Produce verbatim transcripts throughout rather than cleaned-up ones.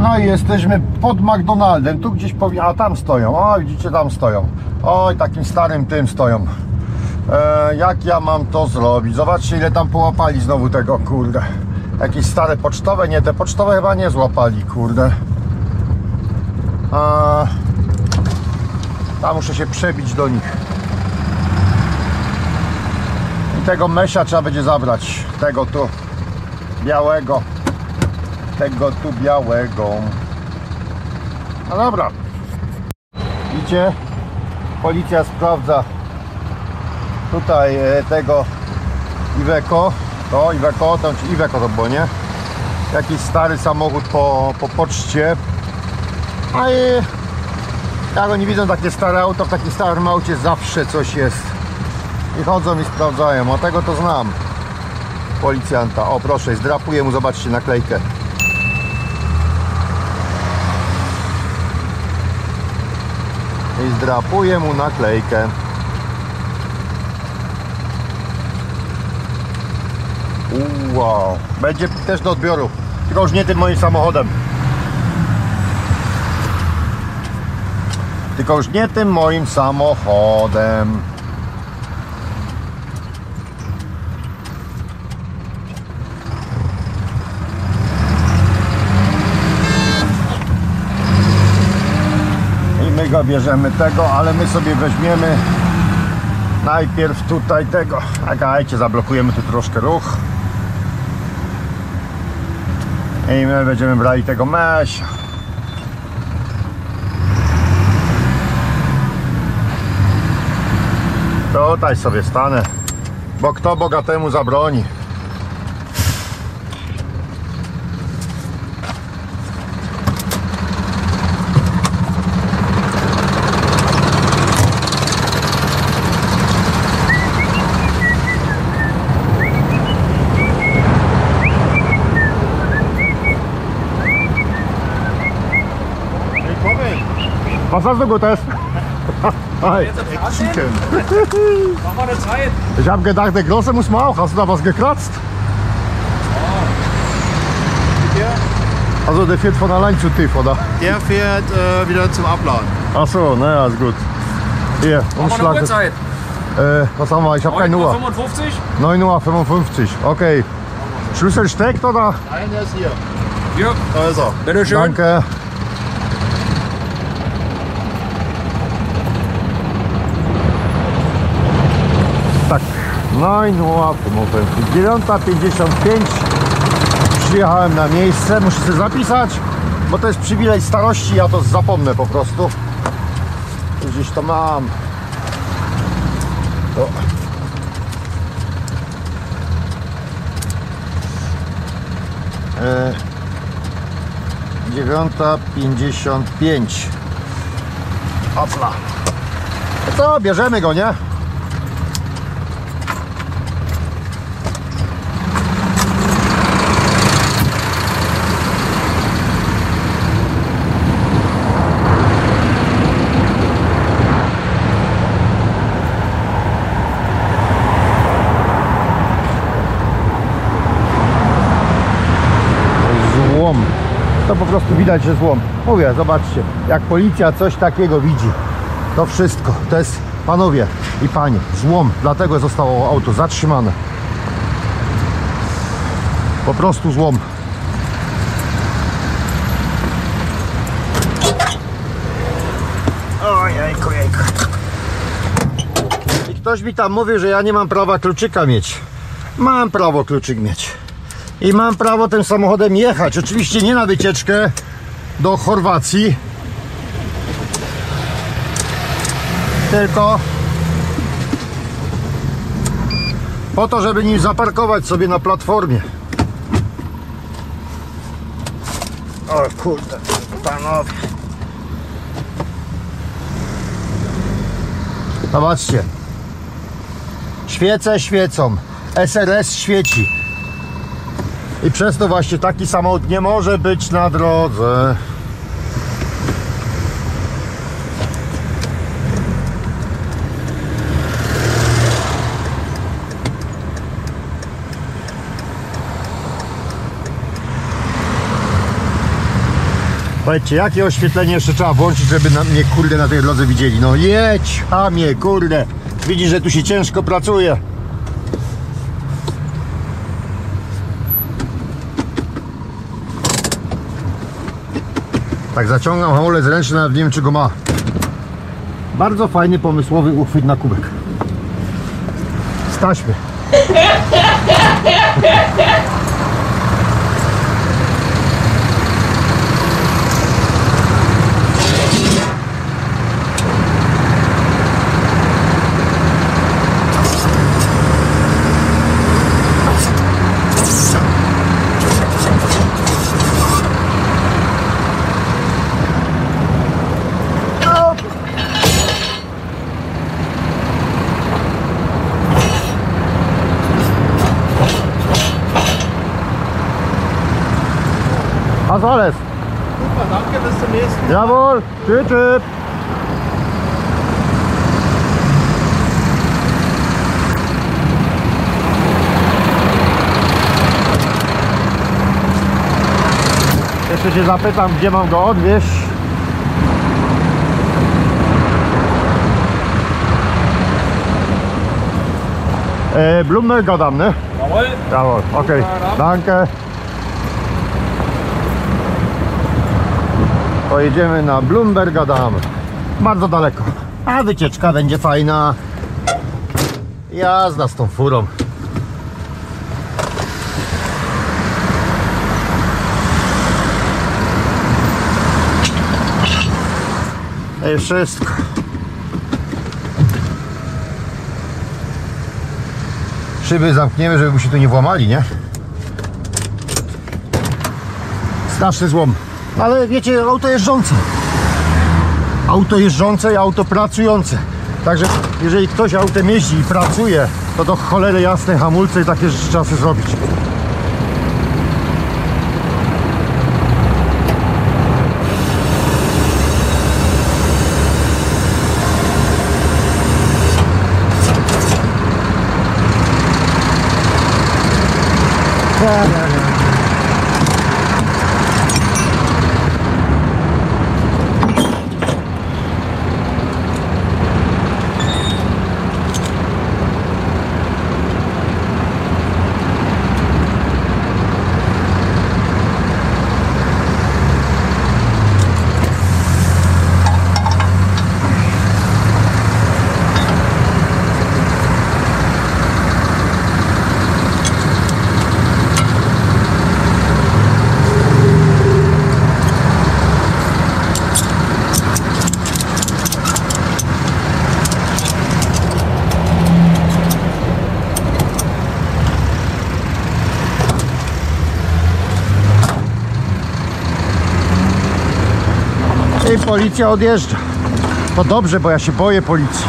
No i jesteśmy pod McDonaldem. Tu gdzieś powie... A tam stoją. O, widzicie, tam stoją. Oj, takim starym tym stoją. e, Jak ja mam to zrobić? Zobaczcie, ile tam połapali znowu tego, kurde. Jakieś stare pocztowe? Nie, te pocztowe chyba nie złapali, kurde. A... Tam muszę się przebić do nich. I tego mesia trzeba będzie zabrać. Tego tu białego. Tego tu białego. No dobra. Idzie. Policja sprawdza tutaj tego Iveco. To Iveco, to czy Iveco to było, nie? Jakiś stary samochód po, po poczcie. A i jak oni widzą takie stare auto, w takim starym aucie zawsze coś jest. I chodzą i sprawdzają. A tego to znam. Policjanta. O proszę, zdrapuję mu, zobaczcie naklejkę. I zdrapuję mu naklejkę. Wow. Będzie też do odbioru. Tylko już nie tym moim samochodem. Tylko już nie tym moim samochodem. I my go bierzemy tego, ale my sobie weźmiemy najpierw tutaj tego. Czekajcie, zablokujemy tu troszkę ruch. I my będziemy brali tego mesia. Tutaj sobie stanę, bo kto bogatemu zabroni. Was hast du Gutes? Hi. Chicken. Mach mal eine Zeit. Ich habe gedacht, der Große muss man auch. Hast du da was gekratzt? Der, Also der fährt von allein zu tief, oder? der fährt äh, wieder zum Abladen. Ach so, naja, ist gut. Hier, Mach mal eine Umschlag. Uhrzeit. Äh, was haben wir? Ich habe keine Uhr. fünfundfünfzig? neun Uhr fünfundfünfzig. Okay. Schlüssel steckt, oder? Nein, der ist hier. Hier. Da ist er. Bitte schön. Danke. Tak, neun Uhr fünfundfünfzig. dziewiąta pięćdziesiąt pięć. Przyjechałem na miejsce. Muszę sobie zapisać, bo to jest przywilej starości. Ja to zapomnę po prostu. Gdzieś to mam. O. E, dziewiąta pięćdziesiąt pięć. Hopla. No co, bierzemy go, nie? To po prostu widać, że złom. Mówię, zobaczcie, jak policja coś takiego widzi, to wszystko, to jest, panowie i panie, złom, dlatego zostało auto zatrzymane. Po prostu złom. Ojejku, jejku. I ktoś mi tam mówił, że ja nie mam prawa kluczyka mieć. Mam prawo kluczyk mieć. I mam prawo tym samochodem jechać. Oczywiście nie na wycieczkę do Chorwacji, tylko po to, żeby nim zaparkować sobie na platformie. O kurde, panowie. Zobaczcie. Świece świecą. S R S świeci. I przez to właśnie taki samochód nie może być na drodze. Powiedzcie, jakie oświetlenie jeszcze trzeba włączyć, żeby na mnie kurde na tej drodze widzieli? No jedź, chamie, kurde. Widzisz, że tu się ciężko pracuje. Tak zaciągam hamulec ręczny, nawet nie wiem, czy go ma. Bardzo fajny, pomysłowy uchwyt na kubek. Z taśmy. Was alles? Super, danke, bis zum nächsten Mal. Jawohl, tschüss, tschüss. Jeszcze się zapytam, gdzie mam go odwieźć. E, Blumberg dam, ne? Jawohl. Jawohl, okay, danke. Pojedziemy na Blumberga Dam. Bardzo daleko. A wycieczka będzie fajna. Jazda z tą furą. I wszystko. Szyby zamkniemy, żeby mu się tu nie włamali, nie? Straszny złom. Ale wiecie, auto jeżdżące. Auto jeżdżące i auto pracujące. Także jeżeli ktoś autem jeździ i pracuje, to do cholery jasne hamulce i takie rzeczy trzeba sobie zrobić. I policja odjeżdża. To dobrze, bo ja się boję policji.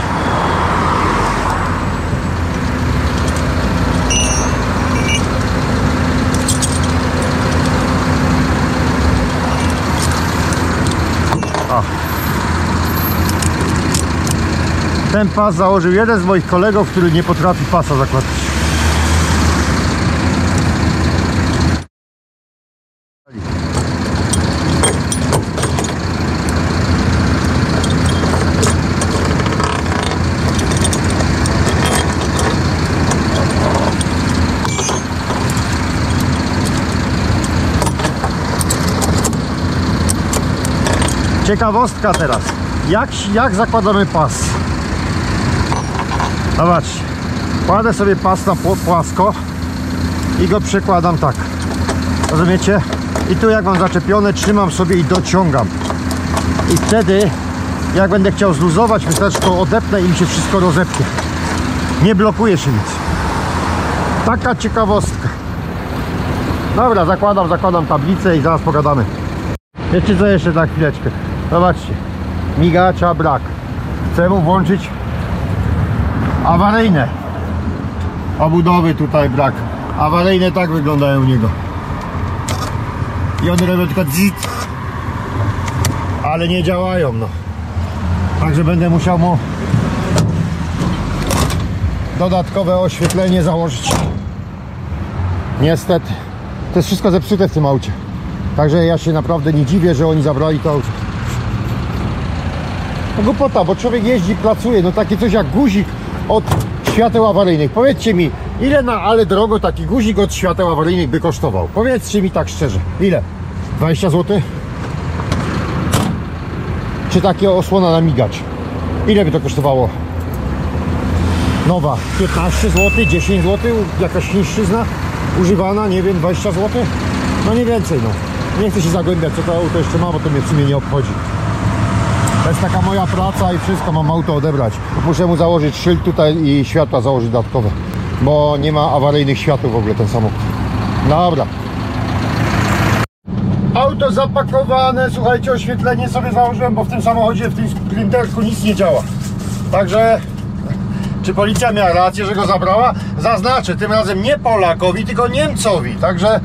O. Ten pas założył jeden z moich kolegów, który nie potrafi pasa zakładać. Ciekawostka teraz. Jak, jak zakładamy pas? Zobaczcie. Kładę sobie pas na płasko i go przekładam tak. Rozumiecie? I tu jak mam zaczepione, trzymam sobie i dociągam. I wtedy, jak będę chciał zluzować, wystarczy to odepnę i mi się wszystko rozepnie. Nie blokuje się nic. Taka ciekawostka. Dobra, zakładam, zakładam tablicę i zaraz pogadamy. Wiecie co jeszcze na chwileczkę? Zobaczcie, migacza brak. Chcę mu włączyć awaryjne. Obudowy tutaj brak. Awaryjne tak wyglądają u niego. I one robią tylko dzit, ale nie działają, no. Także będę musiał mu dodatkowe oświetlenie założyć. Niestety, to jest wszystko zepsute w tym aucie. Także ja się naprawdę nie dziwię, że oni zabrali to auto. No głupota, bo człowiek jeździ, pracuje, no takie coś jak guzik od świateł awaryjnych. Powiedzcie mi, ile na ale drogo taki guzik od świateł awaryjnych by kosztował? Powiedzcie mi tak szczerze, ile? dwadzieścia złotych? Czy takie osłona na migacz? Ile by to kosztowało? Nowa piętnaście złotych, dziesięć złotych, jakaś chińszczyzna używana, nie wiem, dwadzieścia złotych? No nie więcej, no. Nie chcę się zagłębiać, co to auto jeszcze ma, bo to mnie w sumie nie obchodzi. To jest taka moja praca i wszystko, mam auto odebrać. Muszę mu założyć szyld tutaj i światła założyć dodatkowe, bo nie ma awaryjnych świateł w ogóle ten samochód. Dobra. Auto zapakowane, słuchajcie, oświetlenie sobie założyłem, bo w tym samochodzie, w tym sprinterku nic nie działa. Także, czy policja miała rację, że go zabrała? Zaznaczę, tym razem nie Polakowi, tylko Niemcowi. Także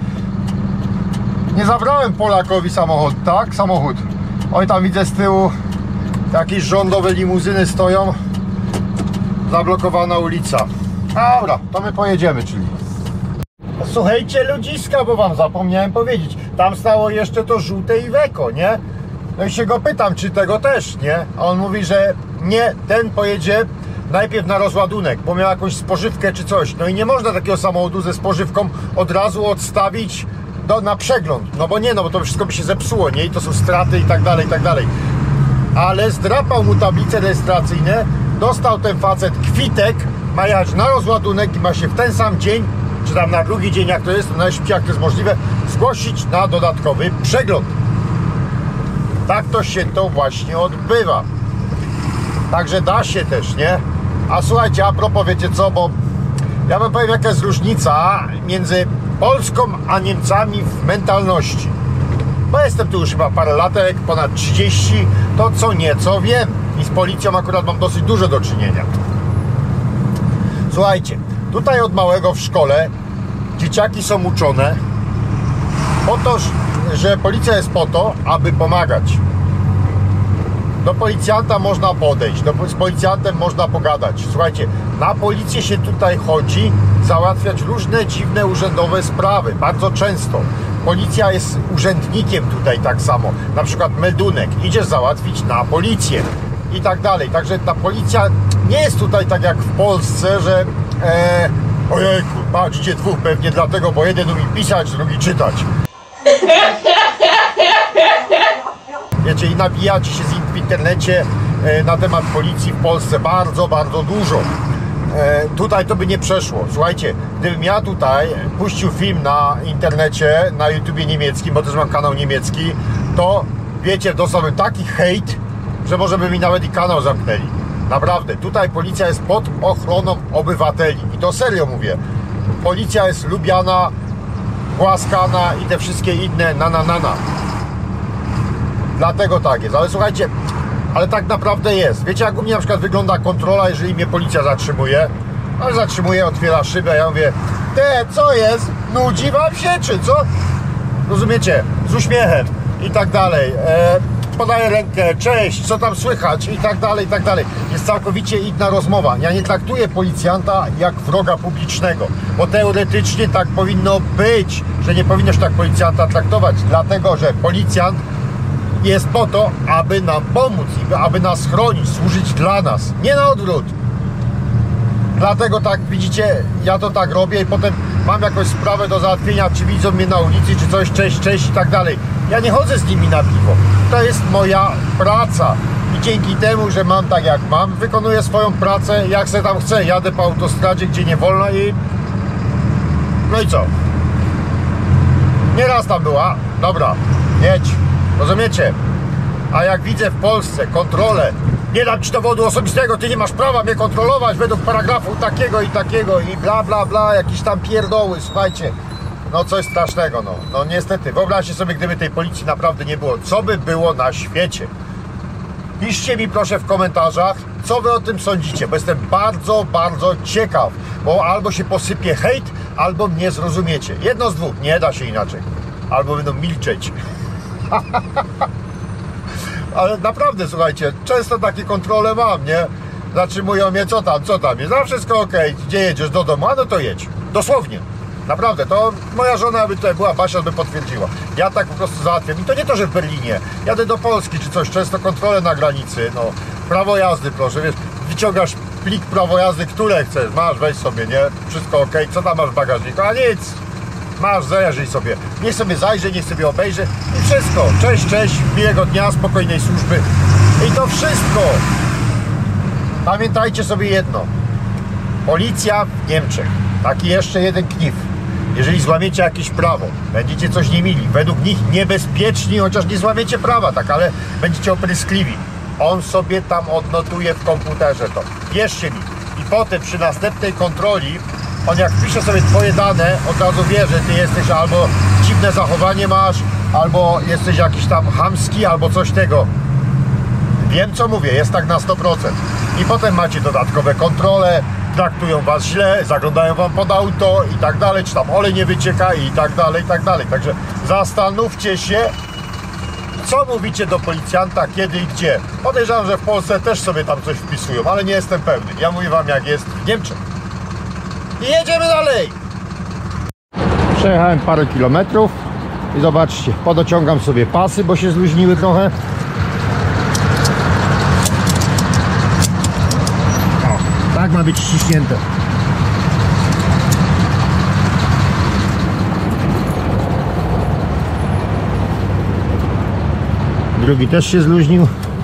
nie zabrałem Polakowi samochód, tak? Samochód. Oj, tam widzę z tyłu jakieś rządowe limuzyny stoją. Zablokowana ulica. Dobra, to my pojedziemy, czyli. Słuchajcie, ludziska, bo wam zapomniałem powiedzieć. Tam stało jeszcze to żółte Iveco, nie? No i się go pytam, czy tego też, nie? A on mówi, że nie, ten pojedzie najpierw na rozładunek, bo miał jakąś spożywkę czy coś. No i nie można takiego samochodu ze spożywką od razu odstawić do, na przegląd. No bo nie, no bo to wszystko by się zepsuło, nie? I to są straty i tak dalej, i tak dalej. Ale zdrapał mu tablice rejestracyjne, dostał ten facet kwitek, ma jechać na rozładunek i ma się w ten sam dzień, czy tam na drugi dzień, jak to jest, najszybciej jak to jest możliwe, zgłosić na dodatkowy przegląd. Tak to się to właśnie odbywa. Także da się też, nie? A słuchajcie, a propos, wiecie co, bo ja wam powiem, jaka jest różnica między Polską a Niemcami w mentalności. Bo jestem tu już chyba parę latek, ponad trzydzieści, to co nieco wiem. I z policją akurat mam dosyć dużo do czynienia. Słuchajcie, tutaj od małego w szkole dzieciaki są uczone po to, że policja jest po to, aby pomagać. Do policjanta można podejść, do, z policjantem można pogadać. Słuchajcie, na policję się tutaj chodzi załatwiać różne dziwne urzędowe sprawy, bardzo często. Policja jest urzędnikiem tutaj tak samo. Na przykład meldunek idziesz załatwić na policję i tak dalej. Także ta policja nie jest tutaj tak jak w Polsce, że e, ojejku, patrz, idzie dwóch pewnie dlatego, bo jeden umie pisać, drugi czytać. Wiecie, i nabijacie się w internecie e, na temat policji w Polsce bardzo, bardzo dużo. E, tutaj to by nie przeszło. Słuchajcie, gdybym ja tutaj puścił film na internecie, na YouTubie niemieckim, bo też mam kanał niemiecki, to wiecie, dostałbym taki hejt, że może by mi nawet i kanał zamknęli. Naprawdę, tutaj policja jest pod ochroną obywateli. I to serio mówię. Policja jest lubiana, głaskana i te wszystkie inne na na na na. Dlatego tak jest. Ale słuchajcie, ale tak naprawdę jest. Wiecie, jak u mnie na przykład wygląda kontrola, jeżeli mnie policja zatrzymuje? No zatrzymuje, otwiera szybę, ja mówię: te, co jest? Nudzi wam się, czy co? Rozumiecie? Z uśmiechem i tak dalej. E, podaję rękę, cześć, co tam słychać i tak dalej, i tak dalej. Jest całkowicie inna rozmowa. Ja nie traktuję policjanta jak wroga publicznego, bo teoretycznie tak powinno być, że nie powinnoś tak policjanta traktować, dlatego że policjant jest po to, aby nam pomóc, aby nas chronić, służyć dla nas, nie na odwrót. Dlatego tak, widzicie, ja to tak robię i potem mam jakąś sprawę do załatwienia, czy widzą mnie na ulicy, czy coś, cześć, cześć i tak dalej. Ja nie chodzę z nimi na piwo. To jest moja praca i dzięki temu, że mam tak jak mam, wykonuję swoją pracę jak se tam chcę. Jadę po autostradzie, gdzie nie wolno i... no i co? Nieraz tam była. Dobra, jedź. Rozumiecie? A jak widzę w Polsce kontrolę, nie dam ci dowodu osobistego, ty nie masz prawa mnie kontrolować według paragrafu takiego i takiego i bla bla bla, jakieś tam pierdoły, słuchajcie, no coś strasznego, no, no niestety. Wyobraźcie sobie, gdyby tej policji naprawdę nie było, co by było na świecie. Piszcie mi proszę w komentarzach, co wy o tym sądzicie, bo jestem bardzo, bardzo ciekaw, bo albo się posypie hejt, albo mnie zrozumiecie. Jedno z dwóch, nie da się inaczej. Albo będą milczeć. Ale naprawdę, słuchajcie, często takie kontrole mam, nie? Zatrzymują mnie, co tam, co tam jest, no wszystko ok, gdzie jedziesz, do domu, a no to jedź, dosłownie. Naprawdę, to moja żona by tutaj była, Basia by potwierdziła. Ja tak po prostu załatwiam. I to nie to, że w Berlinie. Jadę do Polski czy coś, często kontrolę na granicy, no. Prawo jazdy proszę, wiesz, wyciągasz plik prawo jazdy, które chcesz, masz, weź sobie, nie? Wszystko ok, co tam masz w bagażniku? A nic! Masz, zajrzyj sobie. Niech sobie zajrzy, niech sobie obejrzy i wszystko. Cześć, cześć, miłego dnia, spokojnej służby. I to wszystko. Pamiętajcie sobie jedno. Policja w Niemczech. Taki jeszcze jeden knif. Jeżeli złamiecie jakieś prawo, będziecie coś nie mili, według nich niebezpieczni, chociaż nie złamiecie prawa, tak, ale będziecie opryskliwi. On sobie tam odnotuje w komputerze to. Wierzcie mi. I potem przy następnej kontroli on jak wpisze sobie twoje dane, od razu wie, że ty jesteś albo dziwne zachowanie masz, albo jesteś jakiś tam chamski, albo coś tego. Wiem co mówię, jest tak na sto procent. I potem macie dodatkowe kontrole, traktują was źle, zaglądają wam pod auto i tak dalej, czy tam olej nie wycieka i tak dalej, i tak dalej. Także zastanówcie się, co mówicie do policjanta, kiedy i gdzie. Podejrzewam, że w Polsce też sobie tam coś wpisują, ale nie jestem pewny. Ja mówię wam jak jest w Niemczech. I jedziemy dalej! Przejechałem parę kilometrów i zobaczcie, podociągam sobie pasy, bo się zluźniły trochę. O, tak ma być ściśnięte. Drugi też się zluźnił.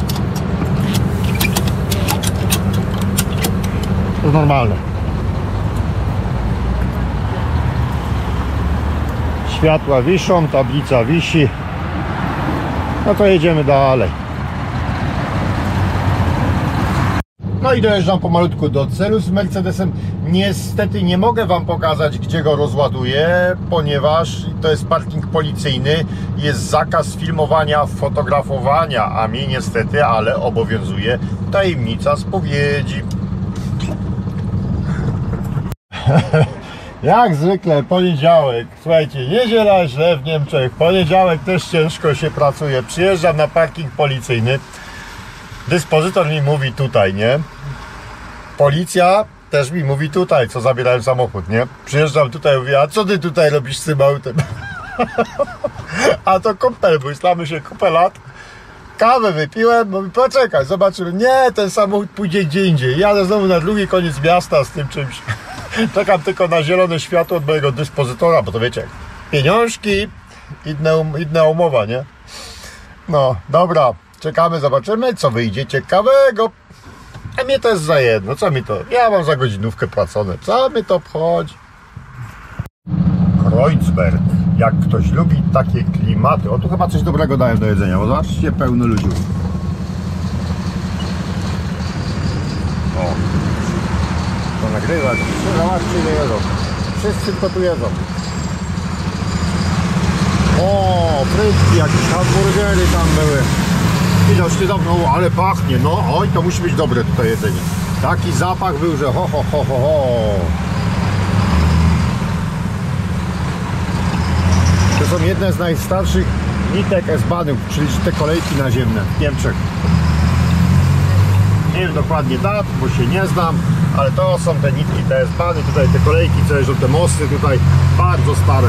To normalne. Światła wiszą, tablica wisi. No to jedziemy dalej. No i dojeżdżam pomalutku do celu z Mercedesem. Niestety nie mogę wam pokazać, gdzie go rozładuję, ponieważ to jest parking policyjny. Jest zakaz filmowania, fotografowania, a mnie niestety, ale obowiązuje tajemnica spowiedzi. Jak zwykle poniedziałek, słuchajcie, niedziela źle w Niemczech, poniedziałek też ciężko się pracuje. Przyjeżdżam na parking policyjny, dyspozytor mi mówi tutaj, nie? Policja też mi mówi tutaj, co zabierałem samochód, nie? Przyjeżdżam tutaj, mówię, a co ty tutaj robisz z tym autem? A to kumpel, bo znamy się kupę lat. Kawę wypiłem, mówi, poczekaj, zobaczymy. Nie, ten samochód pójdzie gdzie indziej. Jadę znowu na drugi koniec miasta z tym czymś. Czekam tylko na zielone światło od mojego dyspozytora, bo to wiecie, pieniążki, inna, inna umowa, nie? No, dobra, czekamy, zobaczymy, co wyjdzie ciekawego. A mnie to jest za jedno, co mi to? Ja mam za godzinówkę płacone, co mi to obchodzi? Kreuzberg, jak ktoś lubi takie klimaty. O, tu chyba coś dobrego dają do jedzenia, bo zobaczcie, pełno ludzi. O, to nagrywać, zobaczcie, ile jedzą. Wszyscy to tu jedzą. O, frytki, jakieś hamburgery tam były. Widocznie dawno, ale pachnie, no, oj, to musi być dobre tutaj jedzenie. Taki zapach był, że ho, ho, ho, ho, ho. To są jedne z najstarszych nitek S-Bahnów, czyli te kolejki naziemne w Niemczech. Nie wiem dokładnie dat, bo się nie znam, ale to są te nitki, te S-Bahny, tutaj te kolejki, co jeżdżą, te mosty tutaj, bardzo stare.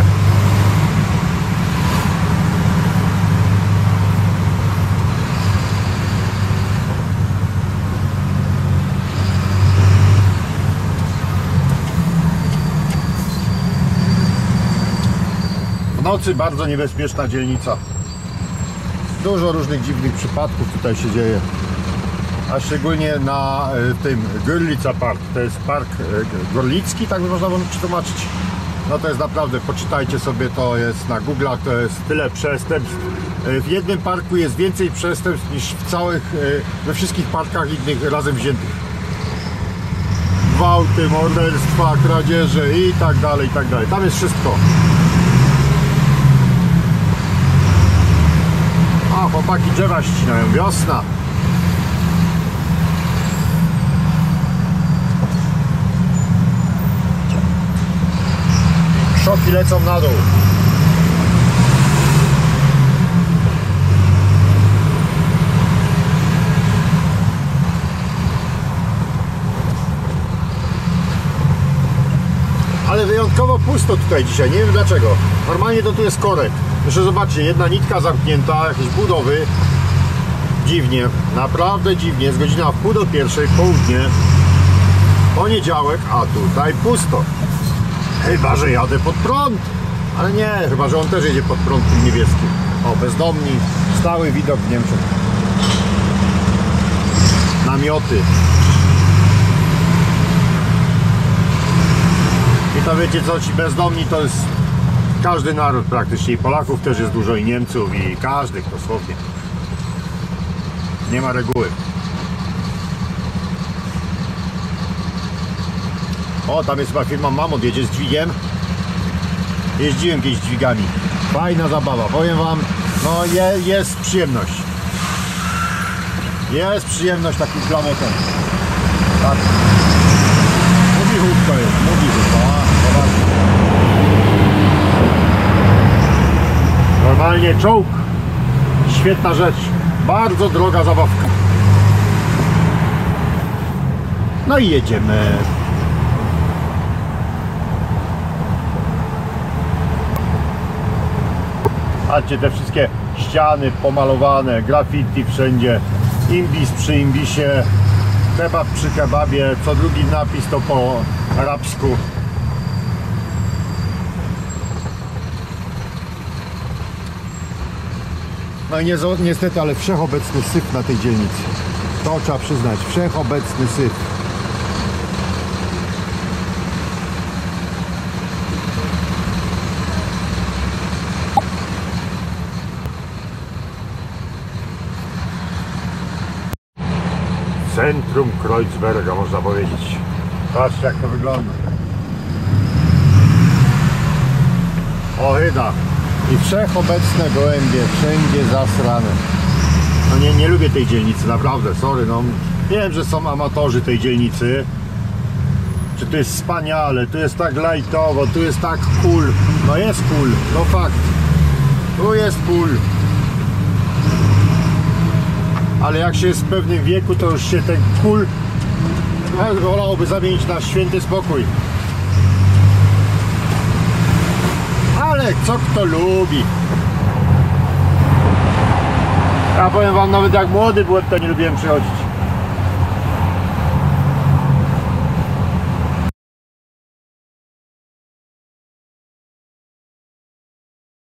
W nocy bardzo niebezpieczna dzielnica. Dużo różnych dziwnych przypadków tutaj się dzieje. A szczególnie na w tym Görlitzer Park. To jest park gorlicki, tak by można było przetłumaczyć. No to jest naprawdę, poczytajcie sobie, to jest na Google'ach, to jest tyle przestępstw. W jednym parku jest więcej przestępstw niż w całych, we wszystkich parkach innych razem wziętych. Gwałty, morderstwa, kradzieże i tak dalej, i tak dalej. Tam jest wszystko. A, chłopaki drzewa ścinają, wiosna. Krzoki lecą na dół. Ale wyjątkowo pusto pusto tutaj dzisiaj, nie wiem dlaczego. Normalnie to tu jest korek. Jeszcze zobaczcie, jedna nitka zamknięta, jakieś budowy. Dziwnie, naprawdę dziwnie. Jest godzina w pół do pierwszej, południe. Poniedziałek, a tutaj pusto. Chyba że jadę pod prąd. Ale nie, chyba że on też jedzie pod prąd tym niebieskim. O, bezdomni, stały widok w Niemczech. Namioty. I to wiecie co, ci bezdomni to jest każdy naród praktycznie. I Polaków też jest dużo, i Niemców, i każdych dosłownie. Nie ma reguły. O, tam jest chyba firma Mamut, jedzie z dźwigiem. Jeździłem kiedyś dźwigami. Fajna zabawa, powiem wam, no je, jest przyjemność. Jest przyjemność takim klamotem. Tak. Mobichówka jest, mobichówka. Normalnie czołg. Świetna rzecz. Bardzo droga zabawka. No i jedziemy. Patrzcie, te wszystkie ściany pomalowane, graffiti wszędzie, imbis przy imbisie, kebab przy kebabie, co drugi napis to po arabsku. No i nie, niestety, ale wszechobecny syf na tej dzielnicy. To trzeba przyznać, wszechobecny syf. Centrum Kreuzberga, można powiedzieć. Patrzcie, jak to wygląda. Ohyda. I wszechobecne gołębie, wszędzie zasrane. No nie, nie lubię tej dzielnicy, naprawdę, sorry, no. Wiem, że są amatorzy tej dzielnicy. Czy tu jest wspaniale, tu jest tak lajtowo, tu jest tak cool. No jest cool, to fakt. Tu jest cool. Ale jak się jest w pewnym wieku, to już się ten cool wolałoby zamienić na święty spokój. Ale co kto lubi. Ja powiem wam, nawet jak młody byłem, to nie lubiłem przychodzić.